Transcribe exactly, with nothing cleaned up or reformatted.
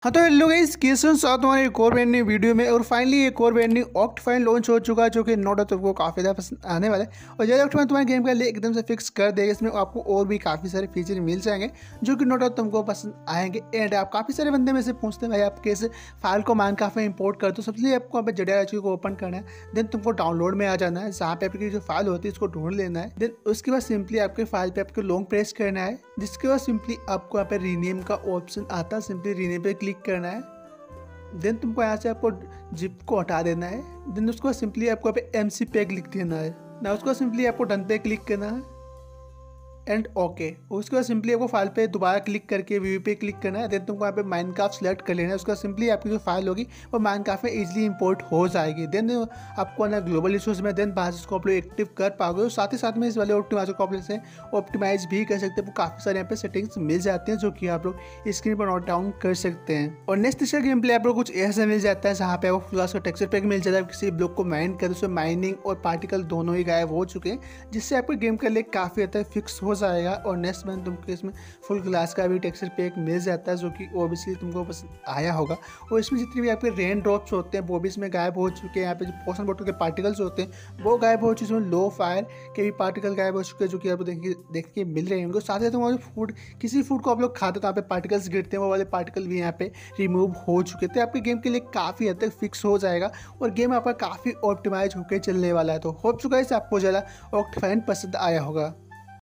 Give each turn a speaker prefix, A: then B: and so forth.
A: हाँ तो hello guys, कैसे हो साथ हमारे एक और ब्रांड न्यू वीडियो में। और फाइनली एक और ब्रांड न्यू ऑक्टफाइन लॉन्च हो चुका है, जो कि नो डाउट तुमको काफ़ी ज़्यादा पसंद आने वाला है। और ये ऑक्टफाइन तुम्हारे गेम का लिए एकदम से फिक्स कर देगा। इसमें आपको और भी काफ़ी सारे फीचर मिल जाएंगे जो कि नो डाउट तुमको पसंद आएंगे। एंड आप काफ़ी सारे बंदे में से पूछते हैं भाई आप कैसे फाइल को माइनक्राफ्ट में इंपोर्ट करते हो। सबसे पहले आपको यहाँ पे जडिया एच को ओपन करना है, देन तुमको डाउनलोड में आ जाना है, जहाँ पे आपकी जो फाइल होती है उसको ढूंढ लेना है। देन उसके बाद सिंपली आपके फाइल पे आपको लॉन्ग प्रेस करना है, जिसके बाद सिंपली आपको यहाँ पे रीनेम का ऑप्शन आता है, सिंपली रीनेम पे क्लिक करना है। देन तुमको यहाँ से आपको जिप को हटा देना है। देन उसको सिंपली आपको यहाँ पे एम सी पे लिख देना है ना, उसको सिंपली आपको डन पे क्लिक करना है एंड ओके। उसके बाद सिंपली आपको फाइल पे दोबारा क्लिक करके व्यू पे क्लिक करना है। देन तुमको यहाँ पे माइनक्राफ्ट सेलेक्ट कर लेना है। उसका सिंपली आपकी जो फाइल होगी वो माइनक्राफ्ट में इजीली इंपोर्ट हो जाएगी। देन आपको ना ग्लोबल इशूज़ में देन बाहर इसको आप लोग एक्टिव कर पाओगे। और साथ ही साथ में इस वाले ऑप्टिमाइजर को आप से ऑप्टिमाइज भी कर सकते हैं। वो काफ़ी सारे यहाँ पे सेटिंग्स मिल जाती हैं जो कि आप लोग स्क्रीन पर नोट डाउन कर सकते हैं। और नेक्स्ट इसका गेम प्ले आप लोग कुछ ऐसा मिल जाता है जहाँ पे आपको पूरा उसका टेक्सचर पैक मिल जाता है। किसी ब्लॉक को माइन कर उसमें माइनिंग और पार्टिकल दोनों ही गायब हो चुके हैं, जिससे आपको गेम का लिए काफ़ी हद तक फिक्स हो जाएगा। और नेक्स्ट में तुमको इसमें फुल ग्लास का भी टेक्सचर पैक मिल जाता है, जो कि ओबियसली तुमको पसंद आया होगा। और इसमें जितने भी आपके रेन ड्रॉप्स होते हैं वो भी इसमें गायब हो चुके हैं। यहाँ पे जो पोषण बॉटल के पार्टिकल्स होते हैं वो गायब हो चुके हैं। इसमें लो फायर के भी पार्टिकल गायब हो चुके हैं, जो कि आपको देखिए देख के मिल रहे होंगे। साथ ही तुम्हारे फूड किसी फूड को आप लोग खाते तो यहाँ पे पार्टिकल्स गिरते हैं, वो वाले पार्टिकल भी यहाँ पे रिमूव हो चुके थे। आपके गेम के लिए काफ़ी हद तक फिक्स हो जाएगा और गेम आपका काफ़ी ऑप्टिमाइज होकर चलने वाला है। तो होप चुका है आपको ज़्यादा ऑक्टफाइन पसंद आया होगा।